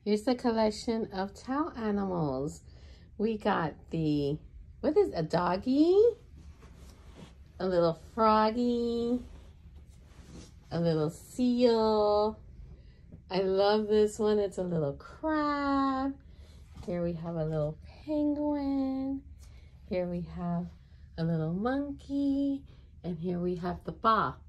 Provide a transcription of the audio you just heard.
Here's the collection of towel animals. We got the, what is a doggy? A little froggy, a little seal. I love this one. It's a little crab. Here we have a little penguin. Here we have a little monkey. And here we have the fox.